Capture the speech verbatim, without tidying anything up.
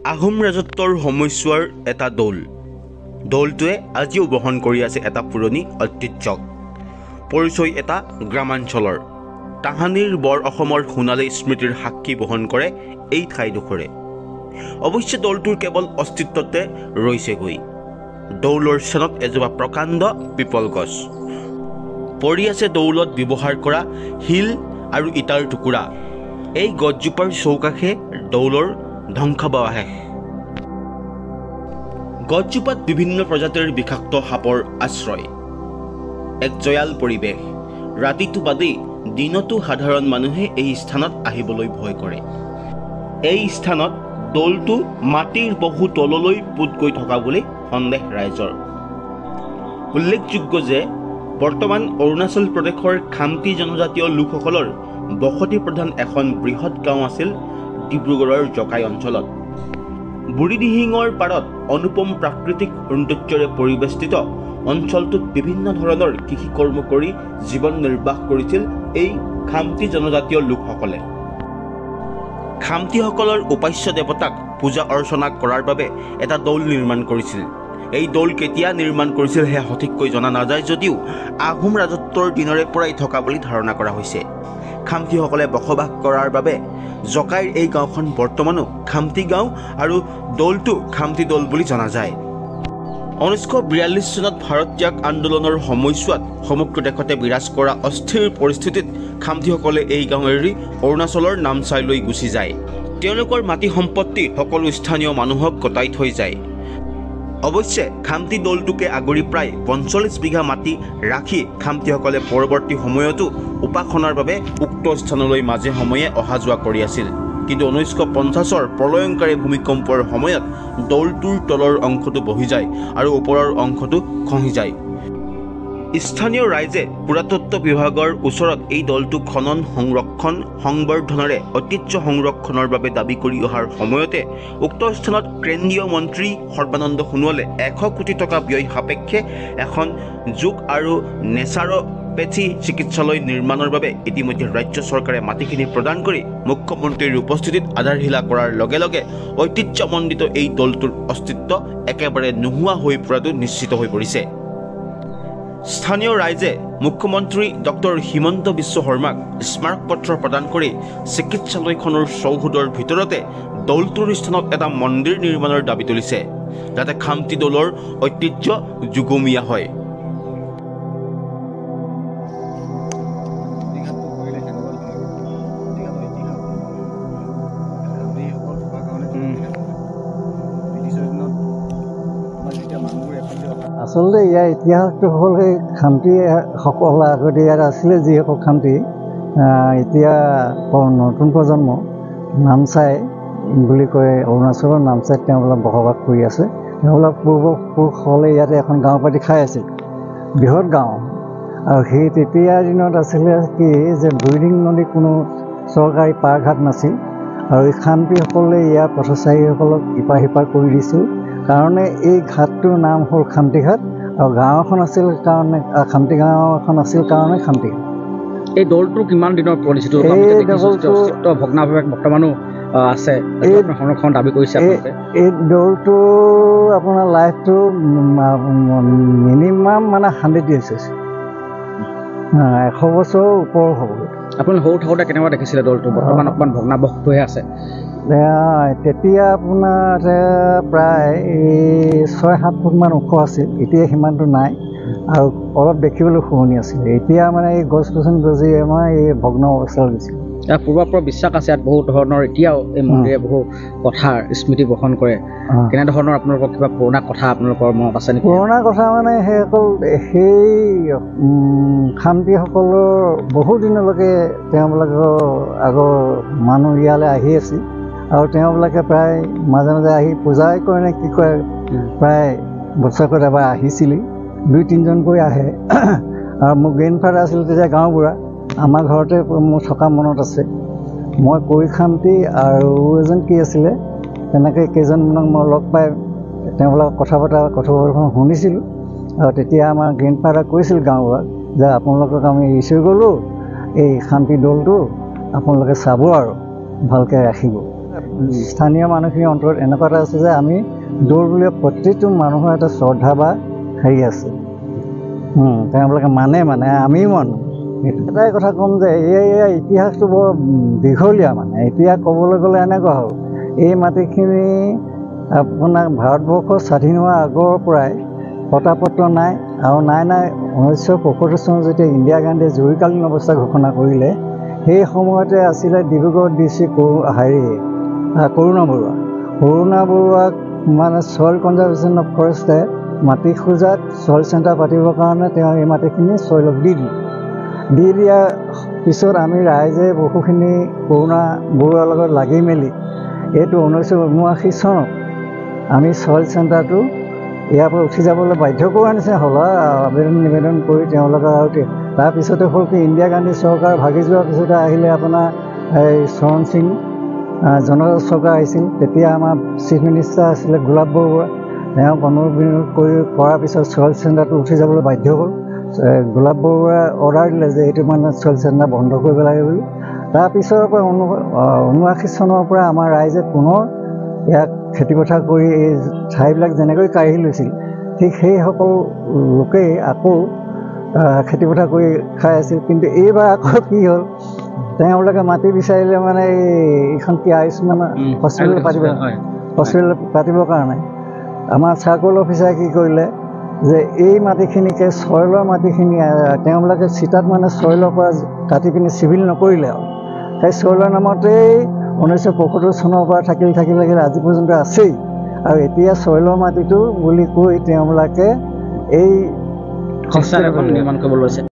আহোম ৰাজত্বৰ সময়ছোৱাৰ এটা দৌল দৌলটোৱে আজিও বহন কৰি আছে এটা পুৰণি ঐতিহ্যক পৰিচয় এটা গ্ৰামাঞ্চলৰ তাহানিৰ বৰ অসমৰ সোণালী স্মৃতিৰ সাক্ষী বহন কৰে এই ঠাইডোখৰে অৱশ্যে দৌলটোৰ কেৱল অস্তিত্বতে ৰৈছেগৈ দৌলৰ স্থানত এজোপা প্ৰকাণ্ড পিপল গছ পৰি আছে দৌলত ব্যৱহাৰ কৰা শিল আৰু ইটাৰ টুকুৰা এই গছজোপাৰ চৌকাষে দৌলৰ ধ্বংসাবশেষ গছজোপাত বিভিন্ন প্ৰজাতিৰ বিষাক্ত সাপৰ আশ্ৰয় এক জয়াল পৰিৱেশ ৰাতিটো বাদেই দিনতো সাধাৰণ মানুহে এই স্থানত আহিবলৈ ভয় কৰে এই স্থানত দৌলটো মাটিৰ বহু তললৈ পুত গৈ থকা বুলি সন্দেহ ৰাইজৰ উল্লেখযোগ্য যে বৰ্তমান অৰুণাচল প্ৰদেশৰ খামতি জনজাতীয় লোকসকলৰ বসতি প্ৰধান এখন বৃহৎ গাঁও আছিল ডিব্ৰুগড়ৰ জকাই অঞ্চলত বুঢ়ীদিহিঙৰ পাৰত অনুপম প্ৰাকৃতিক সৌন্দৰ্যৰে পৰিবেষ্টিত অঞ্চলটোত বিভিন্ন ধৰণৰ কৃষি কৰ্ম কৰি জীৱন নিৰ্বাহ কৰিছিল এই খামতি জনজাতীয় লোকসকলে খামতিসকলৰ উপাস্য দেৱতাক পূজা অৰ্চনা কৰাৰ বাবে এটা দৌল নিৰ্মাণ কৰিছিল এই দৌল কেতিয়া নিৰ্মাণ কৰিছিল সেয়া সঠিককৈ জনা নাযায় যদিও আহোম ৰাজত্বৰ দিনৰে পৰাই থকা বুলি ধাৰণা কৰা হৈছে খামতিসকলে বসবাস কৰাৰ বাবে জকাইৰ এই গাঁওখন বৰ্তমানো খামতি গাঁও আৰু দৌলটো খামতি দৌল বুলি জনা যায় ঊনৈছশ বিয়াল্লিছ চনত ভাৰত ত্যাগ আন্দোলনৰ সময়ছোৱাত সমগ্ৰ দেশতে বিৰাজ কৰা অস্থিৰ পৰিস্থিতিত খামতিসকলে এই গাঁও এৰি অৰুণাচলৰ নামচাইলৈ গুচি যায় তেওঁলোকৰ মাটি সম্পত্তি সকলো স্থানীয় মানুহক গতাই থৈ যায় অৱশ্যে খামতি দৌলটোকে আগৰি প্ৰায় পঞ্চল্লিছ বিঘা মাটি ৰাখি খামতিসকলে পৰৱৰ্তী সময়তো উপাসনাৰ বাবে উক্ত স্থানলৈ মাজে সময়ে অহা যোৱা কৰি আছিল কিন্তু ঊনৈছশ পঞ্চাছৰ প্ৰলয়ংকাৰী ভূমিকম্পৰ সময়ত দৌলটোৰ তলৰ অংশটো বহি যায় আৰু ওপৰৰ অংশটো খহি যায় স্থানীয় ৰাইজে পুৰাতত্ব বিভাগৰ ওচৰত এই দৌলটো খনন সংৰক্ষণ সংবৰ্ধনেৰে ঐতিহ্য সংৰক্ষণৰ বাবে দাবী কৰি অহাৰ সময়তে উক্ত স্থানত কেন্দ্ৰীয় মন্ত্ৰী সৰ্বানন্দ সোণোৱালে এশ কোটি টকা ব্যয় সাপেক্ষে এখন যোগ আৰু নেচাৰপেথি চিকিৎসালয় নিৰ্মাণৰ বাবে ইতিমধ্যে ৰাজ্য চৰকাৰে মাটিখিনি প্ৰদান কৰি মুখ্যমন্ত্ৰীৰ উপস্থিতিত আধাৰশিলা কৰাৰ লগে লগে ঐতিহ্যমণ্ডিত এই দৌলটোৰ অস্তিত্ব একেবাৰে নোহোৱা হৈ পৰাটো নিশ্চিত হৈ পৰিছে স্থানীয় ৰাইজে মুখ্যমন্ত্ৰী ডক্টৰ হিমন্ত বিশ্ব শৰ্মাক স্মাৰক পত্ৰ প্ৰদান কৰি চিকিৎসালয়খনৰ চৌহদৰ ভিতৰতে দৌলটোৰ স্থানত এটা মন্দিৰ নিৰ্মাণৰ দাবী তুলিছে যাতে খামতি দৌলৰ ঐতিহ্য যুগমীয়া হয় আচলতে ইয়াৰ ইতিহাসটো হ'ল সেই খামতিসকল আগতে ইয়াত আছিলে যিসকল খামতি এতিয়া নতুন প্ৰজন্ম নামচাই বুলি কয় অৰুণাচলৰ নামচাইত তেওঁবিলাক বসবাস কৰি আছে তেওঁবিলাক পূৰ্বপুৰুষসকলে ইয়াতে এখন গাঁও পাতি খাই আছিল বৃহৎ গাঁও আৰু সেই তেতিয়াৰ দিনত আছিলে কি যে বুঢ়ীদিং নদীত কোনো চৰকাৰী পাৰঘাট নাছিল আৰু এই খামতিসকলে ইয়াৰ পথচাৰীসকলক ইপাৰ সিপাৰ কৰি দিছিল কাৰণে এই ঘাটটোৰ নাম হ'ল খামতি ঘাট আৰু গাঁও এখন আছিল কাৰণে খামতি গাঁও এখন আছিল কাৰণে খামতি এই দৌলটো কিমান দিনৰ পৰিচিত ভগ্নাৱশেষ বৰ্তমানো আছে সংৰক্ষণ দাবী কৰিছে এই দৌলটো আপোনাৰ লাইফটো মিনিমাম মানে হাণ্ড্ৰেড ইয়াৰ্ছ হৈছে এশ বছৰৰ ওপৰ হ'ব আপুনি সৰু থাকোঁতে কেনেকুৱা দেখিছিলে দৌলটো বৰ্তমান অকণমান ভগ্নাৱশেষ হৈ আছে তেতিয়া আপোনাৰ প্ৰায় এই ছয় সাত ফুটমান ওখ আছিল এতিয়া সিমানটো নাই আৰু অলপ দেখিবলৈ শুৱনি আছিল এতিয়া মানে এই গছ গছনি গজি আমাৰ এই ভগ্ন অৱস্থালৈ গৈছিল ইয়াৰ পূৰ্বৰ পৰা বিশ্বাস আছে ইয়াত বহু ধৰণৰ এতিয়াও এই মন্দিৰে বহু কথাৰ স্মৃতি বহন কৰে কেনেধৰণৰ আপোনালোকৰ কিবা পুৰণা কথা আপোনালোকৰ মনত আছে নেকি পুৰণা কথা মানে সেইসকল সেই খামতিসকলৰ বহু দিনলৈকে তেওঁবিলাকৰ আগৰ মানুহ ইয়ালৈ আহি আছিল আৰু তেওঁবিলাকে প্ৰায় মাজে মাজে আহি পূজাই কৰে নে কি কৰে প্ৰায় বছৰেকত এবাৰ আহিছিলি দুই তিনিজনকৈ আহে আৰু মোৰ গ্ৰেণ্ডফাদাৰ আছিল তেতিয়া গাঁওবুঢ়া আমাৰ ঘৰতে মোৰ থকা মনত আছে মই কৈ খামতি আৰু এজন কি আছিলে তেনেকৈ কেইজনমানক মই লগ পাই তেওঁবিলাকক কথা বতৰা কথোপকথন শুনিছিলোঁ আৰু তেতিয়া আমাৰ গ্ৰেণ্ডফাদাৰ কৈছিল গাঁওবুঢ়াক যে আপোনালোকক আমি এৰি থৈ গ'লোঁ এই খামতি দৌলটো আপোনালোকে চাব আৰু ভালকৈ ৰাখিব স্থানীয় মানুহখিনিৰ অন্তৰত এনেকুৱা এটা আছে যে আমি দৌল বুলিলে প্ৰতিটো মানুহৰ এটা শ্ৰদ্ধা বা হেৰি আছে, তেওঁলোকে মানে মানে আমিও মানো। এটাই কথা ক'ম যে এই এই ইতিহাসটো বৰ দীঘলীয়া, মানে এতিয়া ক'বলৈ গ'লে এনেকুৱা হ'ল এই মাটিখিনি আপোনাৰ ভাৰতবৰ্ষ স্বাধীন হোৱাৰ আগৰ পৰাই পটাপত্ৰ নাই, আৰু নাই নাই ঊনৈছশ পঁয়সত্তৰ চনত যেতিয়া ইন্দিৰা গান্ধীয়ে জৰুৰীকালীন অৱস্থা ঘোষণা কৰিলে সেই সময়তে আছিলে ডিব্ৰুগড় ডি চি হেৰি কৰুণা বৰুৱা। কৰুণা বৰুৱাক মানে ছইল কনজাৰ্ভেশ্যন অফ ফৰেষ্টে মাটি খোজাত ছইল চেণ্টাৰ পাতিবৰ কাৰণে তেওঁ এই মাটিখিনি ছইলক দি দিলে। দি দিয়াৰ পিছত আমি ৰাইজে বহুখিনি কৰুণা বৰুৱাৰ লগত লাগি মেলি এইটো ঊনৈছশ ঊনাশী চনত আমি ছইল চেণ্টাৰটো ইয়াৰ পৰা উঠি যাবলৈ বাধ্য কৰাৰ নিচিনা হ'ল আবেদন নিবেদন কৰি তেওঁলোকে। আৰু তাৰপিছতে হ'ল কি ইন্দিৰা গান্ধী চৰকাৰ ভাগি যোৱাৰ পিছতে আহিলে আপোনাৰ এই চৰণ সিং জনতা চৰকাৰ আহিছিল। তেতিয়া আমাৰ চিফ মিনিষ্টাৰ আছিলে গোলাপ বৰুৱা, তেওঁ অনুবিনিয়োগ কৰি কৰাৰ পিছত ছইল চেণ্টাৰটো উঠি যাবলৈ বাধ্য হ'ল। গোলাপ বৰুৱাই অৰ্ডাৰ দিলে যে এইটো মানে ছইল চেণ্টাৰ বন্ধ কৰিব লাগে বুলি। তাৰপিছৰ পৰা ঊন ঊনাশী চনৰ পৰা আমাৰ ৰাইজে পুনৰ ইয়াক খেতিপথাৰ কৰি এই ঠাইবিলাক যেনেকৈ কাঢ়ি লৈছিল ঠিক সেইসকল লোকেই আকৌ খেতিপথাৰ কৰি খাই আছিল। কিন্তু এইবাৰ আকৌ কি হ'ল, তেওঁলোকে মাটি বিচাৰিলে মানে এইখন কি আয়ুষ্মান হস্পিটেল পাতিব হস্পিটেল পাতিবৰ কাৰণে আমাৰ চাৰ্কল অফিচাৰে কি কৰিলে যে এই মাটিখিনিকে ছইলৰ মাটিখিনি তেওঁলোকে চিটাত মানে ছইলৰ পৰা কাটি পিনি চিভিল নকৰিলে, আৰু সেই ছইলৰ নামতেই ঊনৈছশ পঁয়সত্তৰ চনৰ পৰা থাকিল থাকিল লাগিল আজি পৰ্যন্ত আছেই। আৰু এতিয়া ছইলৰ মাটিটো বুলি কৈ তেওঁলোকে এই হস্পিটেল নিৰ্মাণ কৰিব লৈছে।